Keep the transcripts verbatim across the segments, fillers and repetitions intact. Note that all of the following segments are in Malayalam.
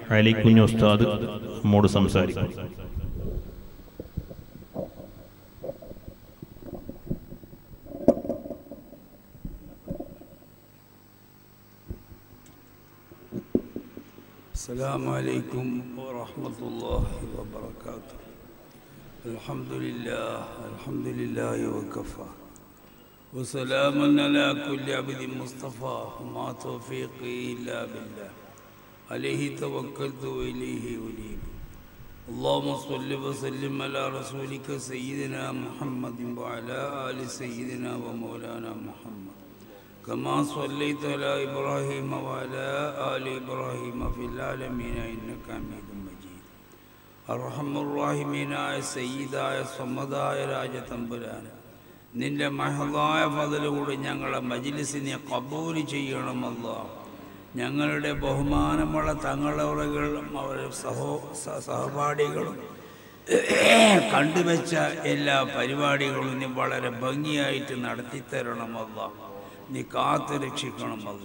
അലിക്കുഞ്ഞ് ഉസ്താദ് നമ്മോട് സംസാരിക്കും. السلام عليكم ورحمة الله وبركاته. الحمد لله الحمد لله وكفى وسلام على كل عبد مصطفى وما توفيقي إلا بالله عليه توكلت وإليه أنيب. اللهم صل وسلم على رسولك سيدنا محمد وعلى آل سيدنا ومولانا محمد كما صليت على إبراهيم وعلى آل إبراهيم في العالمين إنك حميد مجيد. الرحمن الراحمين سيداയ സ്വമദായ രാജതമ്പുരാൻ, നിന്റെ മഹദായ ഫضലുകൊണ്ട് ഞങ്ങളുടെ മജ്ലിസിനെ ഖബൂൽ ചെയ്യണം അല്ലാഹ്. ഞങ്ങളുടെ ബഹുമാനമുള്ള തങ്ങളവറുകളും അവരുടെ സഹോ സഹപാഠികളും കണ്ടുവെച്ച എല്ലാ പരിപാടികളും നീ വളരെ ഭംഗിയായിട്ട് നടത്തിത്തരണം അല്ലാഹ്. നീ കാത്തു രക്ഷിക്കണമല്ല.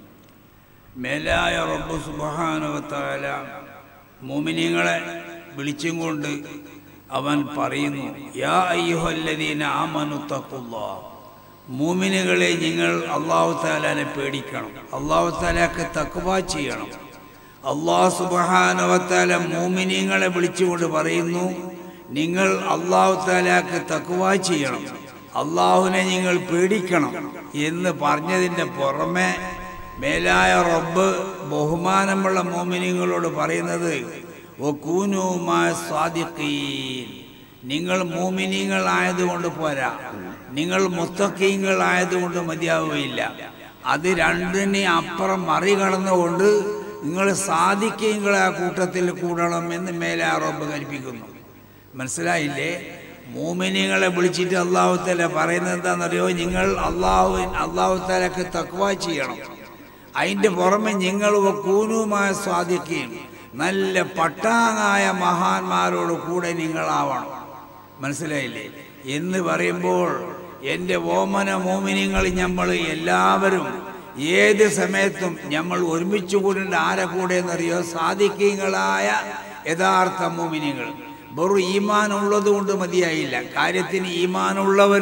മേലായ റബ്ബ് സുബ്ഹാനഹു വ തആല മുഅ്മിനീങ്ങളെ വിളിച്ചും കൊണ്ട് അവൻ പറയുന്നു, യാ അയ്യുഹല്ലദീന ആമനു തഖുല്ലാഹ്. മുഅ്മിനുകളെ, നിങ്ങൾ അല്ലാഹു തആലയെ പേടിക്കണം, അല്ലാഹു തആലക്ക് തഖ്വ ചെയ്യണം. അല്ലാഹു സുബ്ഹാനഹു വ തആല മുഅ്മിനീങ്ങളെ വിളിച്ചുകൊണ്ട് പറയുന്നു, നിങ്ങൾ അല്ലാഹു തആലക്ക് തഖ്വ ചെയ്യണം, അള്ളാഹുവിനെ നിങ്ങൾ പേടിക്കണം എന്ന് പറഞ്ഞതിൻ്റെ പുറമെ മേലായ റബ്ബ് ബഹുമാനമുള്ള മോമിനിങ്ങളോട് പറയുന്നത്, വകൂനൂ മഅ സ്വാദിഖീൻ. നിങ്ങൾ മോമിനികളായതുകൊണ്ട് പോരാ, നിങ്ങൾ മുത്തഖീങ്ങളായതുകൊണ്ട് മതിയാവുകയില്ല. അത് രണ്ടിനെ അപ്പുറം മറികടന്നുകൊണ്ട് നിങ്ങൾ സാദിഖീങ്ങളെ ആ കൂട്ടത്തിൽ കൂടണം എന്ന് മേലായ റബ്ബ് കൽപ്പിക്കുന്നു. മനസ്സിലായില്ലേ? മൂമിനികളെ വിളിച്ചിട്ട് അല്ലാഹു തആല പറയുന്നത് എന്താണെന്നറിയോ? നിങ്ങൾ അല്ലാഹു അല്ലാഹു തആലക്ക് തഖ്വ ചെയ്യണം. അതിൻ്റെ പുറമെ നിങ്ങൾ വകൂനൂ മഅ സ്വാദിഖീൻ, നല്ല പട്ടാങ്ങായ മഹാന്മാരോട് കൂടെ നിങ്ങളാവണം. മനസ്സിലായില്ലേ? എന്ന് പറയുമ്പോൾ എൻ്റെ ഓമന മോമിനിങ്ങൾ നമ്മൾ എല്ലാവരും ഏത് സമയത്തും നമ്മൾ ഒരുമിച്ച് കൂടേണ്ട ആരെ കൂടെ എന്നറിയോ? സാദിഖീങ്ങളായ യഥാർത്ഥ മോമിനികൾ. വെറും ഈമാൻ ഉള്ളത് കൊണ്ട് മതിയായില്ല. കാര്യത്തിന് ഈമാനുള്ളവർ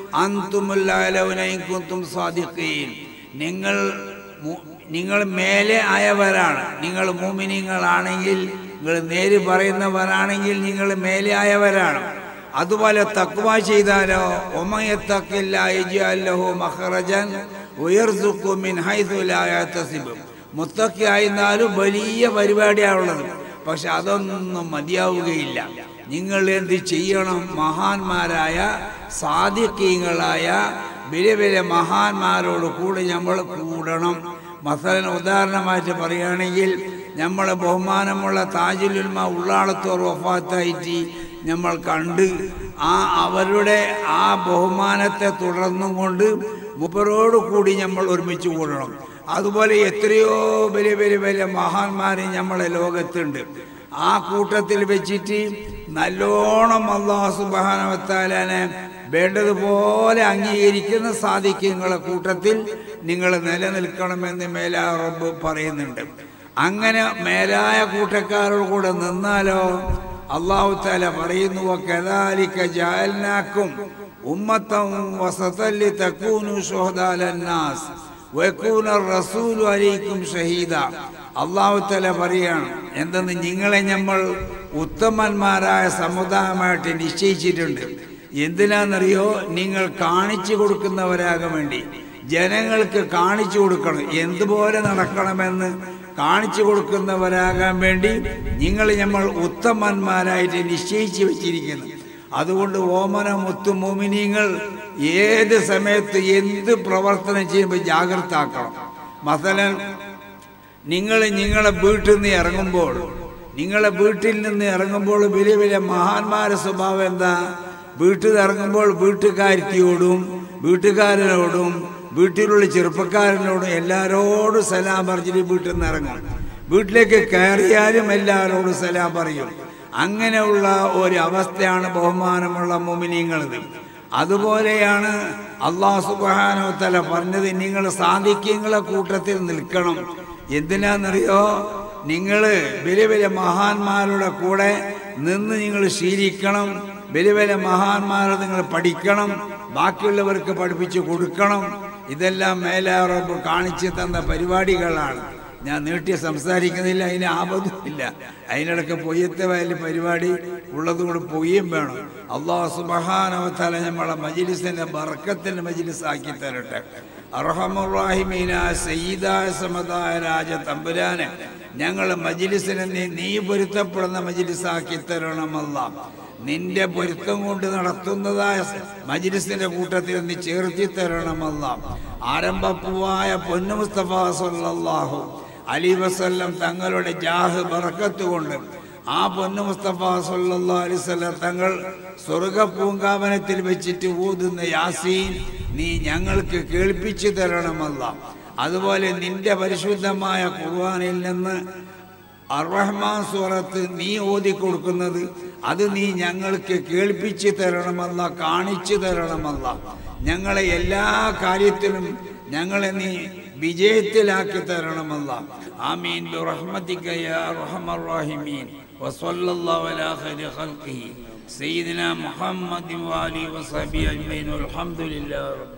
അൻതുമുല്ലൗനൈകുന്തും സാദിഖീൻ, നിങ്ങൾ നിങ്ങൾ മേലെ ആയവരാണ്. നിങ്ങൾ മുഅ്മിനീങ്ങളാണെങ്കിൽ, നിങ്ങൾ നേര് പറയുന്നവരാണെങ്കിൽ നിങ്ങൾ മേലെ ആയവരാണ്. അതുപോലെ തഖ്വ ചെയ്താലോ, വമയത്തഖില്ലാഹ യജ്അൽ ലഹു മഖ്റജൻ വയർസുഖു മിൻ ഹൈസു ലാ യഹ്തസിബ്. മുത്തഖി ആയിരുന്നാലും വലിയ പരിപാടിയാണുള്ളത്. പക്ഷെ അതൊന്നും മതിയാവുകയില്ല. നിങ്ങൾ എന്ത് ചെയ്യണം? മഹാന്മാരായ സാദിഖീങ്ങളായ വലിയ വലിയ മഹാന്മാരോട് കൂടെ നമ്മൾ കൂടണം. മസലൻ ഉദാഹരണമായിട്ട് പറയുകയാണെങ്കിൽ, നമ്മളെ ബഹുമാനമുള്ള താജുൽ ഉലമ ഉള്ളാളത്തോർ വഫാത്തായിട്ട് നമ്മൾ കണ്ട് ആ അവരുടെ ആ ബഹുമാനത്തെ തുടർന്നും കൊണ്ട് മൂപ്പരോട് കൂടി നമ്മൾ ഒരുമിച്ച് കൂടണം. അതുപോലെ എത്രയോ വലിയ വലിയ വലിയ മഹാന്മാർ നമ്മളെ ലോകത്തുണ്ട്. ആ കൂട്ടത്തിൽ വെച്ചിട്ട് നല്ലോണം അല്ലാഹു സുബ്ഹാനഹു വ തആലയെ വേണ്ടതുപോലെ അംഗീകരിക്കുന്ന സാദിഖീങ്ങളെ കൂട്ടത്തിൽ നിങ്ങൾ നിലനിൽക്കണമെന്ന് മേലായ റബ്ബ് പറയുന്നുണ്ട്. അങ്ങനെ മേലായ കൂട്ടക്കാരോട് കൂടെ നിന്നാലോ അല്ലാഹു തആല പറയുന്നു, വകദാലിക ജഅൽനാകും ഉമ്മത്തൻ വസതൻ ലിതകൂനു ശുഹദാ അലന്നാസ് വയകൂന റസൂലു അലൈക്കും ഷഹീദ. അല്ലാഹു തആല പറയാണ്, എന്തെന്ന് നിങ്ങളെ നമ്മൾ ഉത്തമന്മാരായ സമുദായമായിട്ട് നിശ്ചയിച്ചിട്ടുണ്ട്. എന്തിനാണെന്നറിയോ? നിങ്ങൾ കാണിച്ചു കൊടുക്കുന്നവരാകാൻ വേണ്ടി. ജനങ്ങൾക്ക് കാണിച്ചു കൊടുക്കണം, എന്തുപോലെ നടക്കണമെന്ന് കാണിച്ചു കൊടുക്കുന്നവരാകാൻ വേണ്ടി നിങ്ങൾ നമ്മൾ ഉത്തമന്മാരായിട്ട് നിശ്ചയിച്ചു വെച്ചിരിക്കുന്നു. അതുകൊണ്ട് ഓമന മുത്തു മോമിനീങ്ങൾ ഏത് സമയത്ത് എന്ത് പ്രവർത്തനം ചെയ്യുമ്പോൾ ജാഗ്രത ആക്കണം. മസലൻ നിങ്ങൾ നിങ്ങളെ വീട്ടിൽ നിന്ന് ഇറങ്ങുമ്പോൾ നിങ്ങളെ വീട്ടിൽ നിന്ന് ഇറങ്ങുമ്പോൾ വലിയ വലിയ മഹാന്മാരുടെ സ്വഭാവം എന്താ? വീട്ടിൽ നിന്ന് ഇറങ്ങുമ്പോൾ വീട്ടുകാരിയോടും വീട്ടുകാരനോടും വീട്ടിലുള്ള ചെറുപ്പക്കാരനോടും എല്ലാവരോടും സലാം പറഞ്ഞിട്ട് വീട്ടിൽ നിന്ന് ഇറങ്ങും. വീട്ടിലേക്ക് കയറിയാലും എല്ലാവരോടും സലാം പറയും. അങ്ങനെയുള്ള ഒരു അവസ്ഥയാണ് ബഹുമാനമുള്ള മുഅ്മിനീങ്ങളത്. അതുപോലെയാണ് അല്ലാഹു സുബ്ഹാനഹു വ തആല പറഞ്ഞത്, നിങ്ങൾ സാദിഖീങ്ങളെ കൂട്ടത്തിൽ നിൽക്കണം. എന്തിനാണെന്നറിയോ? നിങ്ങൾ വലിയ വലിയ മഹാന്മാരുടെ കൂടെ നിന്ന് നിങ്ങൾ ശീലിക്കണം. വലിയ വലിയ മഹാന്മാരെ നിങ്ങൾ പഠിക്കണം, ബാക്കിയുള്ളവർക്ക് പഠിപ്പിച്ചു കൊടുക്കണം. ഇതെല്ലാം മേലാറബ് കാണിച്ചു തന്ന പരിപാടികളാണ്. ഞാൻ നീട്ടി സംസാരിക്കുന്നില്ല, അതിന് ആപത്തുമില്ല. അതിനിടയ്ക്ക് പൊയ്യത്തെ വയൽ പരിപാടി ഉള്ളതുകൊണ്ട് പൊയ്യും വേണം. അല്ലാഹു സുബ്ഹാനഹു വ തആല നമ്മളെ മജ്ലിസിന്റെ ബർക്കത്തിന്റെ മജ്ലിസ് ആക്കി തരട്ടെ. അർഹമുർ റഹീമീനായ സയ്യിദായ സമതായ രാജ തമ്പുരാനെ, ഞങ്ങളെ മജ്ലിസിനെ നീ നീ പൊരുത്തപ്പെടുന്ന മജ്ലിസാക്കി തരണമല്ല. നിന്റെ പൊരുത്തം കൊണ്ട് നടത്തുന്നതായ മജ്ലിസിന്റെ കൂട്ടത്തിൽ നീ ചേർത്തി തരണമല്ല. ആരംഭപ്പൂവായ പൊന്നു മുസ്തഫ സല്ലല്ലാഹു അലൈഹി വസല്ലം തങ്ങളുടെ ജാഹ് ബർക്കത്ത് കൊണ്ട് ആ പൊന്നു മുസ്തഫ സല്ലല്ലാഹു അലൈഹി വസല്ലം തങ്ങൾ സ്വർഗ പൂങ്കാവനത്തിൽ വെച്ചിട്ട് ഊതുന്ന യാസീൻ നീ ഞങ്ങൾക്ക് കേൾപ്പിച്ചു തരണമല്ല. അതുപോലെ നിന്റെ പരിശുദ്ധമായ ഖുർആനിൽ നിന്ന് അർ-റഹ്മാൻ സൂറത്ത് നീ ഓതി കൊടുക്കുന്നത് അത് നീ ഞങ്ങൾക്ക് കേൾപ്പിച്ചു തരണമല്ല, കാണിച്ചു തരണമല്ല. ഞങ്ങളെ എല്ലാ കാര്യത്തിലും ഞങ്ങളെ നീ വിജയത്തിലാക്കി തരണമല്ല. ആമീൻ ബിറഹ്മതിക യാ അർഹമർ റഹീമീൻ. വസല്ലല്ലാഹു അലാ ഖൈരി ഖൽഖിഹി സയ്യിദിനാ മുഹമ്മദിൻ വഅലിഹി വസഹ്ബിഹി അജ്മഈൻ. അൽഹംദുലില്ലാഹി.